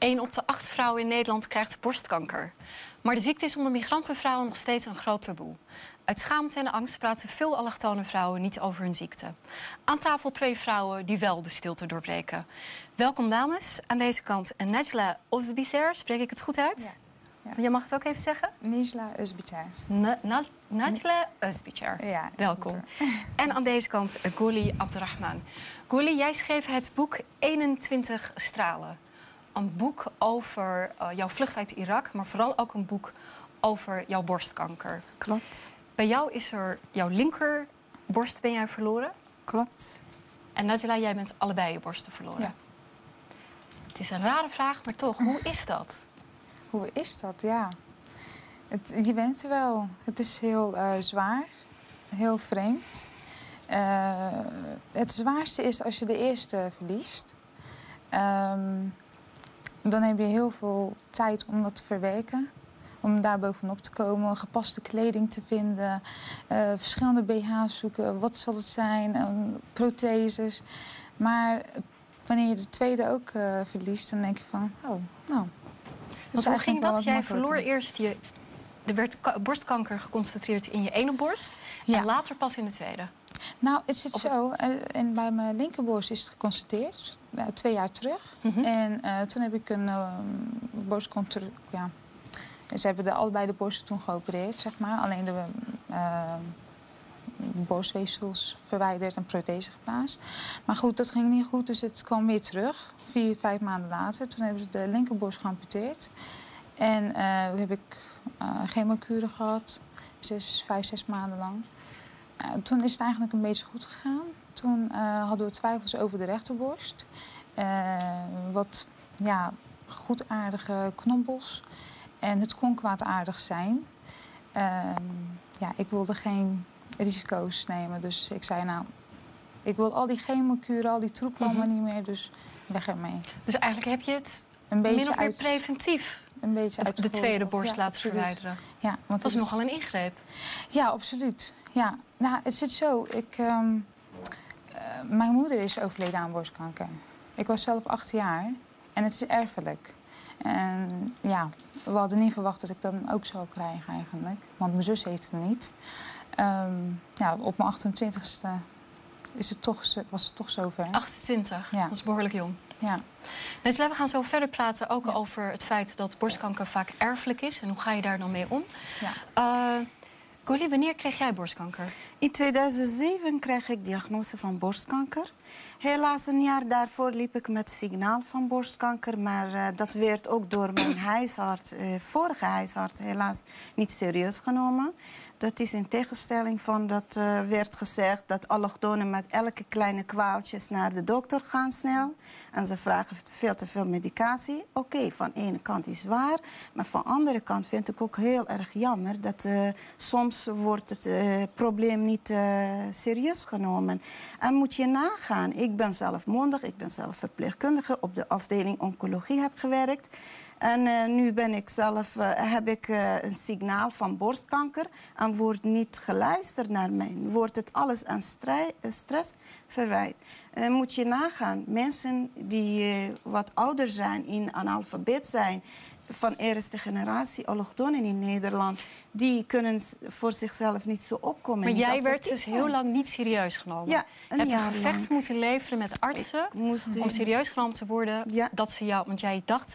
1 op de 8 vrouwen in Nederland krijgt borstkanker. Maar de ziekte is onder migrantenvrouwen nog steeds een groot taboe. Uit schaamte en angst praten veel allochtone vrouwen niet over hun ziekte. Aan tafel 2 vrouwen die wel de stilte doorbreken. Welkom dames. Aan deze kant Najla Özbicer. Spreek ik het goed uit? Ja. Je mag het ook even zeggen? Najla Özbicer. Najla Özbicer. Ja, welkom. En aan deze kant Guli Abdurrahman. Guli, jij schreef het boek 21 stralen. Een boek over jouw vlucht uit Irak, maar vooral ook een boek over jouw borstkanker. Klopt. Bij jou is er jouw linkerborst ben jij verloren. Klopt. En Najla, jij bent allebei je borsten verloren. Ja. Het is een rare vraag, maar toch, hoe is dat? Hoe is dat? Ja. Je bent er wel. Het is heel zwaar. Heel vreemd. Het zwaarste is als je de eerste verliest. Dan heb je heel veel tijd om dat te verwerken. Om daar bovenop te komen, gepaste kleding te vinden, verschillende BH's zoeken. Wat zal het zijn? Protheses. Maar wanneer je de tweede ook verliest, dan denk je van, oh, nou. Want hoe ging dat? Jij verloor eerst er werd borstkanker geconstateerd in je ene borst. Ja. En later pas in de tweede. Nou, het zit zo. En bij mijn linkerborst is het geconstateerd. 2 jaar terug. En toen heb ik een borstcontrole. Ja. Ze hebben allebei de borsten toen geopereerd, zeg maar. Alleen de borstweefsels verwijderd en prothese geplaatst. Maar goed, dat ging niet goed, dus het kwam weer terug. 4, 5 maanden later. Toen hebben ze de linkerborst geamputeerd. En heb ik chemokuren gehad. 5, 6 maanden lang. Toen is het eigenlijk een beetje goed gegaan. Toen hadden we twijfels over de rechterborst. Wat goedaardige knobbels. En het kon kwaadaardig zijn. Ik wilde geen risico's nemen. Dus ik zei, nou, ik wil al die chemokuren, al die troep allemaal niet meer. Dus weg ermee. Dus eigenlijk heb je het een beetje min of meer preventief een beetje de tweede borst laten verwijderen. Ja, want dat is nogal een ingreep. Ja, absoluut. Ja. Nou, het zit zo. Mijn moeder is overleden aan borstkanker. Ik was zelf 8 jaar en het is erfelijk. En ja, we hadden niet verwacht dat ik dat ook zou krijgen eigenlijk. Want mijn zus heeft het niet. Op mijn 28e was het toch zover. 28? Ja. Dat is behoorlijk jong. Ja. Najla, we gaan zo verder praten ook over het feit dat borstkanker vaak erfelijk is. En hoe ga je daar dan mee om? Ja. Guli, wanneer kreeg jij borstkanker? In 2007 kreeg ik diagnose van borstkanker. Helaas een jaar daarvoor liep ik met signaal van borstkanker. Maar dat werd ook door mijn huisarts, vorige huisarts, helaas niet serieus genomen. Dat is in tegenstelling van dat werd gezegd dat allochtonen met elke kleine kwaaltjes naar de dokter gaan snel. En ze vragen veel te veel medicatie. Oké, van de ene kant is waar. Maar van de andere kant vind ik ook heel erg jammer dat soms wordt het probleem niet serieus genomen. En moet je nagaan, ik ben zelf mondig, ik ben zelf verpleegkundige, op de afdeling oncologie heb gewerkt. En nu ben ik zelf, heb ik een signaal van borstkanker en wordt niet geluisterd naar mij. Wordt het alles aan stress verwijt. Moet je nagaan, mensen die wat ouder zijn, in analfabeet zijn, van eerste generatie allochtonen in Nederland, die kunnen voor zichzelf niet zo opkomen. Maar jij werd dus heel lang niet serieus genomen. Ja, je hebt een gevecht moeten leveren met artsen om serieus genomen te worden. Ja. Dat ze jou, want jij dacht,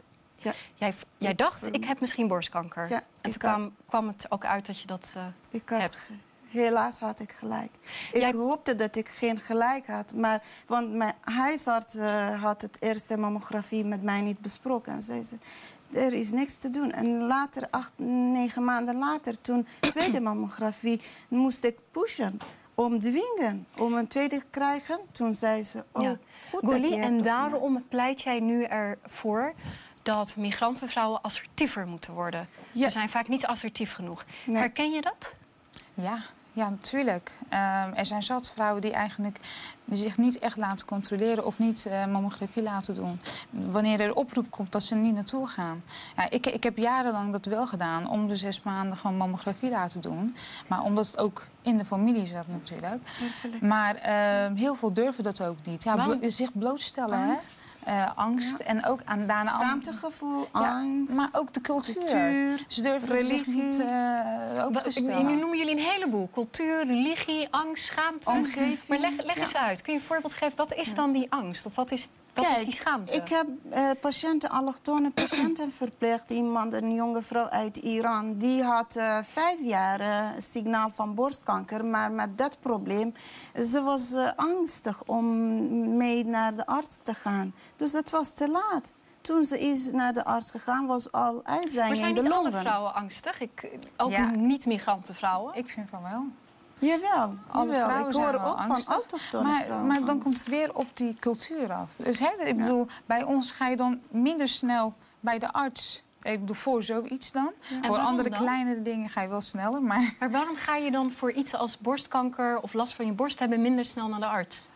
jij dacht, ik heb misschien borstkanker. Ja, en toen kwam het ook uit dat je dat hebt. Helaas had ik gelijk. Ik hoopte dat ik geen gelijk had. Want mijn huisarts had het eerste mammografie met mij niet besproken. En zei ze, er is niks te doen. En later, 8, 9 maanden later, toen tweede mammografie, moest ik pushen. Om dwingen, om een tweede te krijgen. Toen zei ze, goed Guli, dat je en daarom pleit jij nu ervoor dat migrantenvrouwen assertiever moeten worden. Ja. Ze zijn vaak niet assertief genoeg. Nee. Herken je dat? Ja, natuurlijk. Er zijn zat vrouwen die eigenlijk die zich niet echt laten controleren of niet mammografie laten doen. Wanneer er oproep komt dat ze er niet naartoe gaan. Ja, ik heb jarenlang dat wel gedaan, om de 6 maanden gewoon mammografie laten doen. Maar omdat het ook in de familie zat natuurlijk. Maar heel veel durven dat ook niet. Ja, zich blootstellen, angst. Angst. En ook daarna... Schaamtegevoel, angst. Maar ook de cultuur. Ze durven religie. zich niet open te stellen. Nu noemen jullie een heleboel. Cultuur, religie, angst, schaamte. Omgeving. Maar leg eens uit. Kun je een voorbeeld geven? Wat is dan die angst? Of wat is die schaamte? Ik heb allochtone patiënten verpleegd. Een jonge vrouw uit Iran. Die had 5 jaar signaal van borstkanker. Maar met dat probleem, ze was angstig om mee naar de arts te gaan. Dus het was te laat. Toen ze is naar de arts gegaan, was al uitzaaiing in de longen. Maar zijn niet alle vrouwen angstig? Ook niet-migranten vrouwen? Ik vind van wel. Jawel, alle vrouwen ik hoor zijn wel ook angstig. van autochtone vrouwen. Maar dan komt het weer op die cultuur af. Dus ik bedoel, bij ons ga je dan minder snel bij de arts. Ik bedoel, voor zoiets dan. Ja. Voor andere dan? kleinere dingen ga je wel sneller. Maar waarom ga je dan voor iets als borstkanker of last van je borst hebben minder snel naar de arts?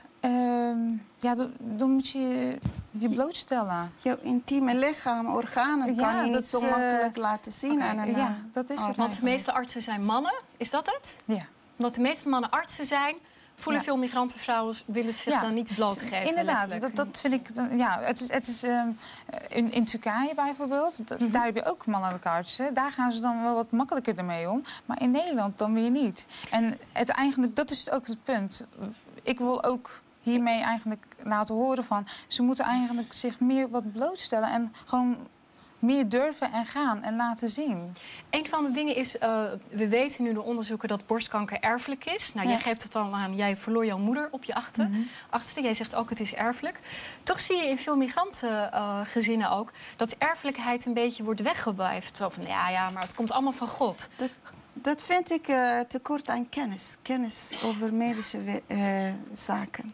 Dan moet je je blootstellen. Jouw intieme lichaam, organen kan je niet zo makkelijk laten zien. Dat is het. Want de meeste artsen zijn mannen, is dat het? Ja. Omdat de meeste mannen artsen zijn, voelen veel migrantenvrouwen willen zich dan niet blootgeven. Inderdaad, dat vind ik... Het is in Turkije bijvoorbeeld, daar heb je ook mannelijke artsen. Daar gaan ze dan wel wat makkelijker ermee om. Maar in Nederland dan weer niet. En dat is ook het punt. Ik wil ook hiermee eigenlijk laten horen van... ze moeten eigenlijk zich meer wat blootstellen en gewoon meer durven en gaan en laten zien. Een van de dingen is, we weten nu door onderzoeken dat borstkanker erfelijk is. Nou, jij geeft het al aan, jij verloor jouw moeder op je achtste. Jij zegt ook, het is erfelijk. Toch zie je in veel migrantengezinnen ook dat erfelijkheid een beetje wordt weggewuifd. Zo van, maar het komt allemaal van God. Dat vind ik tekort aan kennis. Kennis over medische zaken.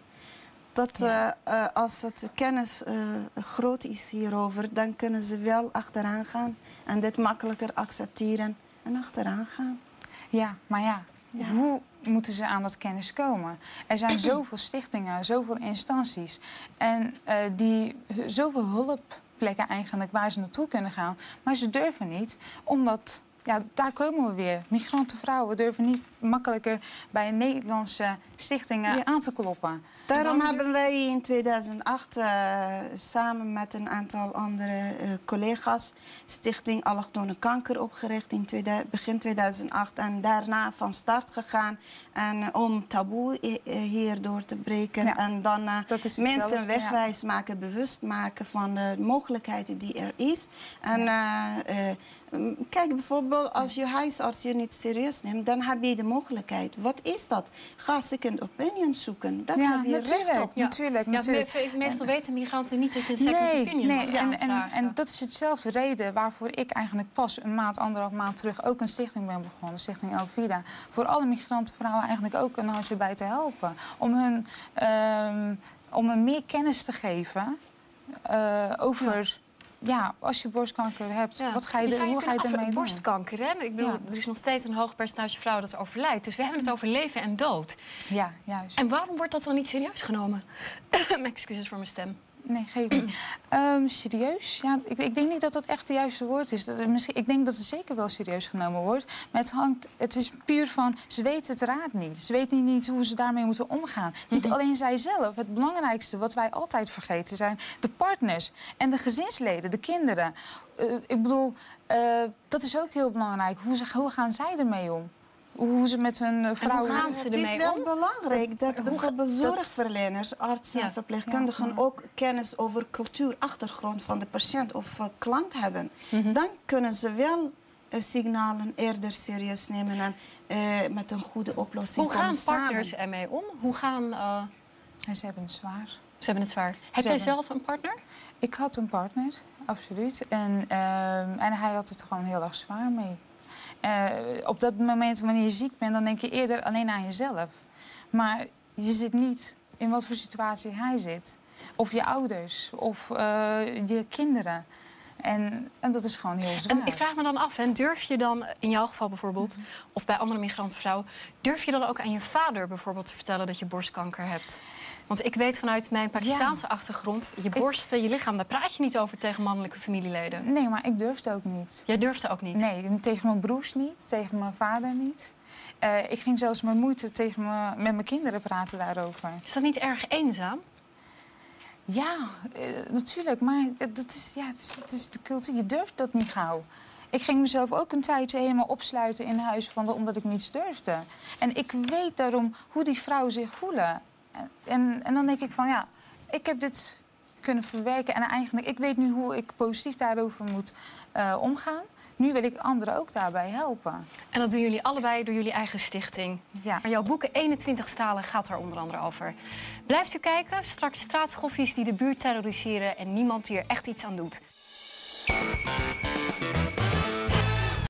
Als het kennis groot is hierover, dan kunnen ze wel achteraan gaan. En dit makkelijker accepteren en achteraan gaan. Ja, maar hoe moeten ze aan dat kennis komen? Er zijn zoveel stichtingen, zoveel instanties. En zoveel hulpplekken eigenlijk waar ze naartoe kunnen gaan. Maar ze durven niet, omdat... Ja, daar komen we weer. Migrantenvrouwen durven niet makkelijker bij Nederlandse stichtingen aan te kloppen. Daarom hebben wij in 2008 samen met een aantal andere collega's Stichting Allochtone Kanker opgericht in begin 2008. En daarna van start gegaan om taboe hier door te breken. Ja, en dan mensen wegwijs maken, bewust maken van de mogelijkheden die er is. En kijk, bijvoorbeeld als je huisarts je niet serieus neemt, dan heb je de mogelijkheid. Wat is dat? Ga second opinion zoeken. Dat heb je recht op. Natuurlijk. Meestal weten migranten niet dat je een second opinion mag aanvragen. En dat is hetzelfde reden waarvoor ik eigenlijk pas anderhalf maand terug ook een stichting ben begonnen. Stichting Elvida. Voor alle migrantenvrouwen eigenlijk ook een handje bij te helpen. Om hun meer kennis te geven over... Ja, als je borstkanker hebt, hoe ga je ermee doen? Borstkanker, hè? Ik bedoel, er is nog steeds een hoog percentage vrouwen dat overlijdt. Dus we hebben het over leven en dood. Ja, juist. En waarom wordt dat dan niet serieus genomen? Excuses voor mijn stem. Nee, geef niet. Serieus? Ja, ik denk niet dat dat echt het juiste woord is. Ik denk dat het zeker wel serieus genomen wordt. Maar het is puur van, ze weten het raad niet. Ze weten niet hoe ze daarmee moeten omgaan. Niet alleen zijzelf. Het belangrijkste wat wij altijd vergeten zijn de partners en de gezinsleden, de kinderen. Ik bedoel, dat is ook heel belangrijk. Hoe gaan zij ermee om? Hoe ze met hun vrouwen... Hoe gaan ze ermee om? Het is wel belangrijk dat bijvoorbeeld zorgverleners, artsen en verpleegkundigen ook kennis over cultuur, achtergrond van de patiënt of klant hebben. Dan kunnen ze wel signalen eerder serieus nemen en met een goede oplossing komen samen. Hoe gaan partners ermee om? Hoe gaan... Ze hebben het zwaar. Ze hebben het zwaar. Heb jij zelf een partner? Ik had een partner, absoluut. En hij had het gewoon heel erg zwaar mee. Op dat moment, wanneer je ziek bent, dan denk je eerder alleen aan jezelf. Maar je zit niet in wat voor situatie hij zit. Of je ouders, of je kinderen. En dat is gewoon heel zwaar. En ik vraag me dan af, durf je dan, in jouw geval bijvoorbeeld, of bij andere migrantenvrouwen, durf je dan ook aan je vader bijvoorbeeld te vertellen dat je borstkanker hebt? Want ik weet vanuit mijn Pakistaanse achtergrond... je borsten, je lichaam, daar praat je niet over tegen mannelijke familieleden. Nee, maar ik durfde ook niet. Jij durfde ook niet? Nee, tegen mijn broers niet, tegen mijn vader niet. Ik ging zelfs met moeite met mijn kinderen praten daarover. Is dat niet erg eenzaam? Ja, natuurlijk. Maar het is de cultuur. Je durft dat niet gauw. Ik ging mezelf ook een tijdje helemaal opsluiten in huis omdat ik niets durfde. En ik weet daarom hoe die vrouwen zich voelen. En dan denk ik van ja, ik heb dit kunnen verwerken. En eigenlijk, ik weet nu hoe ik positief daarover moet omgaan. Nu wil ik anderen ook daarbij helpen. En dat doen jullie allebei door jullie eigen stichting. Ja. Maar jouw boeken 21 stalen gaat daar onder andere over. Blijft u kijken, straks straatschoffies die de buurt terroriseren... en niemand die er echt iets aan doet.